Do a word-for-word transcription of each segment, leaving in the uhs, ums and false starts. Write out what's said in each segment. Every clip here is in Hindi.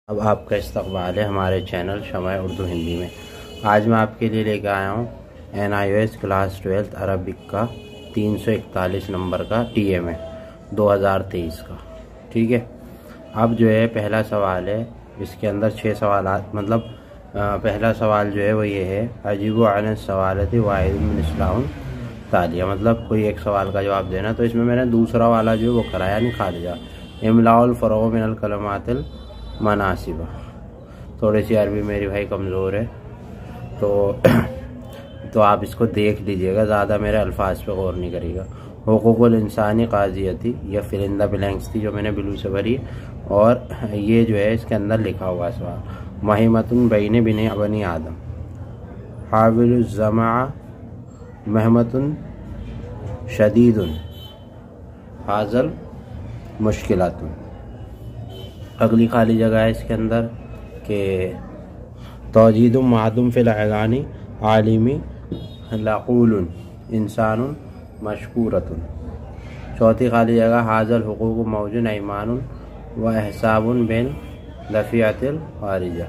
अब आपका इस्तकबाल है हमारे चैनल शमाए उर्दू हिंदी में। आज मैं आपके लिए लेकर आया हूँ N I O S class twelfth Arabic का तीन सौ इकतालीस नंबर का टी एम है दो हज़ार तेईस का। ठीक है, अब जो है पहला सवाल है, इसके अंदर छः सवाल मतलब आ, पहला सवाल जो है वो ये है, अजीब अन सवाल थी वाहिद तालिया, मतलब कोई एक सवाल का जवाब देना। तो इसमें मैंने दूसरा वाला जो है वो कराया नहीं खारिजा इमलाउल फ़रोग़ मिनल कलमातिल मनासिबा। थोड़ी सी अरबी मेरी भाई कमज़ोर है तो तो आप इसको देख लीजिएगा, ज़्यादा मेरे अल्फाज पे गौर नहीं करिएगा। हुकूकुल इंसानी काजियती, यह फिलिंदा ब्लैंक्स थी जो मैंने ब्लू से भरी, और ये जो है इसके अंदर लिखा हुआ सवाल महिमतुन बैने बिने बनी आदम हाविलुज़्ज़मा महमतुन शदीदुन हाज़ल मुश्किलातुन। अगली खाली जगह है इसके अंदर के तौजीदुम मादुम फिल अगानी आलिमी लक़ूलुन इंसानुन मशकूरतुन। चौथी खाली जगह हाज़ल हुकूक मौजून ईमानुन व एहसाबुन बिन दफ़ियतिल खारिजा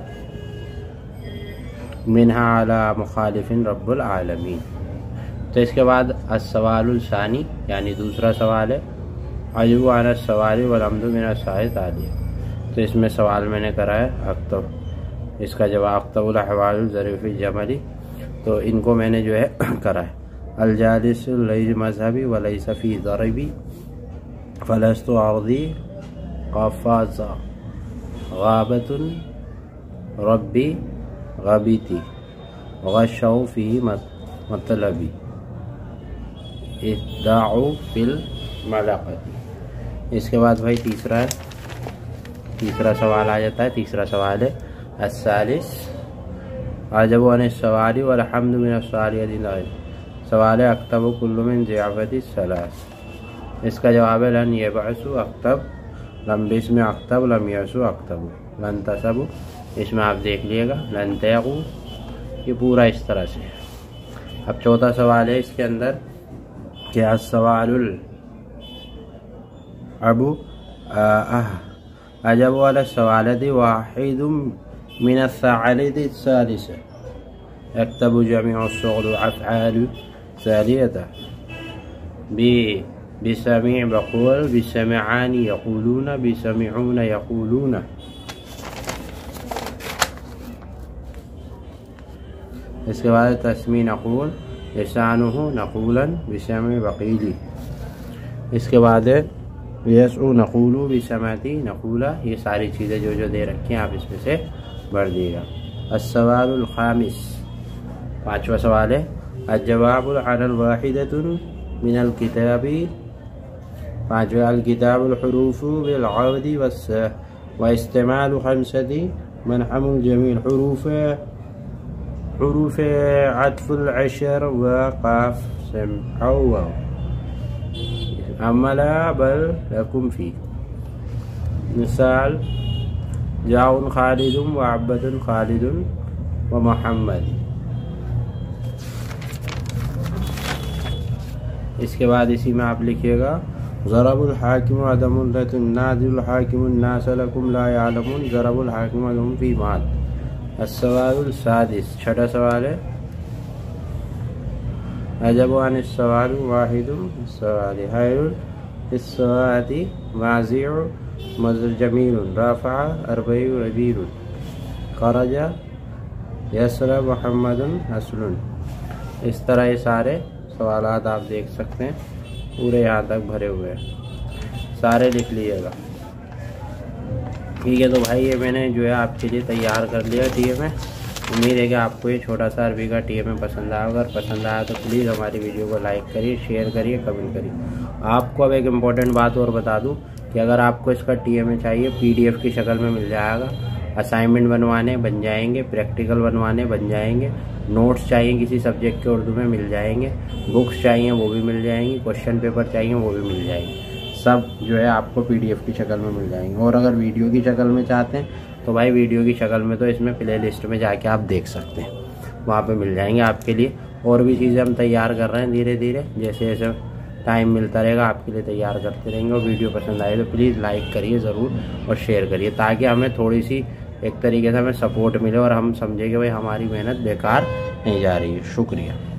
मिनहा अला मुखालिफिन रब्बुल आलमीन। तो इसके बाद अस्सवालुल सानी यानी दूसरा सवाल है अजबु अन सवाली वल अम्दु मिन अस्साइद आलिया। तो इसमें सवाल मैंने करा है अक्तब, इसका जवाब अक्तबुल अहवालुल ज़रीफ़ी जमली। तो इनको मैंने जो है करा है अलजालिसुल लैज़ मज़हबी व लैसा फ़ी ज़रबी फ़लस्तु अर्दी क़फ़ाज़ा ग़ाबतुन रब्बी ग़बीती गशौ फ़ी मतलबी इद्दाउ फ़िल मलक़ती। इसके बाद भाई तीसरा है, तीसरा सवाल आ जाता है। तीसरा सवाल है अस्सालिस अजबु अन सवाली वल हम्दु मिन अस्सालियतिन। सवाल है अक्तबु कुल्लु मिन ज़ियाफ़ति सलास। इसका जवाब है लन यबअसु अक्तब लम बिस्म अक्तब लम यसु अक्तबु लन तसबु। इसमें आप देख लीजिएगा लन तयक़ु, ये पूरा इस तरह से। अब चौथा सवाल है इसके अंदर क्या सवालुल अबू आह अजब वाला सवालती वाहिदुम मिन अस्सालिति सालिसा अक्तबु जमीउ शुग़ल अफ़आल सालियता बि बिसमी बक़ूल बिसमआनी यक़ूलून बिसमिऊन यक़ूलून। इसके बाद तस्मी नक़ूल लिसानुहु नक़ूलन बिसमी बक़ीली। इसके बाद है यसउ नक़ूलु बिसमती नक़ूला। ये सारी चीज़ें जो जो दे रखी हैं आप इसमें से भर दिएगा। अस्सवालुल ख़ामिस, पाँचवा सवाल है अज्जवाबुल अनल वाहिदतुन मिनल किताबी। पाँचवा अल किताबुल हुरूफ़ु बिल अक़दी वस व इस्तेमालु ख़म्सती मनअमुल जमील हुरूफ़ हुरूफ़ अत्फ़ुल अशर व क़ाफ़ समअ अमला बल लकुम फी। मिसाल जाउन खालिदुन व अब्बदुन खालिदुन व मोहम्मद। इसके बाद इसी में आप लिखिएगा ज़रबुल हाकिम अदमुल लतुन नाज़िल हाकिमुन नास लकुम ला यालमुन ज़रबुल हाकिम लहुम फी माद। अस्सवालुल सादिस, छठा सवाल है अजबु अन सवालु वाहिदुम सवाली हायरुल इस्सवाती वाज़िउ मज़जमीलुन रफ़अ अरबई रबीरुन खरजा यसरा मुहम्मदुन असलुन। इस तरह ये सारे सवालात आप देख सकते हैं, पूरे यहाँ तक भरे हुए हैं, सारे लिख लीजिएगा। ठीक है, तो भाई ये मैंने जो है आपके लिए तैयार कर लिया टी एम है। उम्मीद है कि आपको ये छोटा सा अरबी का टी एम में पसंद आया। अगर पसंद आया तो प्लीज़ हमारी वीडियो को लाइक करिए, शेयर करिए, कमेंट करिए। आपको अब एक इम्पॉर्टेंट बात और बता दूं कि अगर आपको इसका टी एम में चाहिए पीडीएफ की शक्ल में मिल जाएगा। असाइनमेंट बनवाने बन जाएंगे, प्रैक्टिकल बनवाने बन जाएंगे, नोट्स चाहिए किसी सब्जेक्ट के उर्दू में मिल जाएंगे, बुक्स चाहिए वो भी मिल जाएंगी, क्वेश्चन पेपर चाहिए वो भी मिल जाएंगे। सब जो है आपको पीडीएफ की शक्ल में मिल जाएंगे। और अगर वीडियो की शक्ल में चाहते हैं तो भाई वीडियो की शक्ल में तो इसमें प्ले लिस्ट में जाके आप देख सकते हैं, वहाँ पे मिल जाएंगे आपके लिए। और भी चीज़ें हम तैयार कर रहे हैं धीरे धीरे, जैसे जैसे टाइम मिलता रहेगा आपके लिए तैयार करते रहेंगे। और वीडियो पसंद आए तो प्लीज़ लाइक करिए ज़रूर और शेयर करिए, ताकि हमें थोड़ी सी एक तरीके से हमें सपोर्ट मिले और हम समझे कि भाई हमारी मेहनत बेकार नहीं जा रही है। शुक्रिया।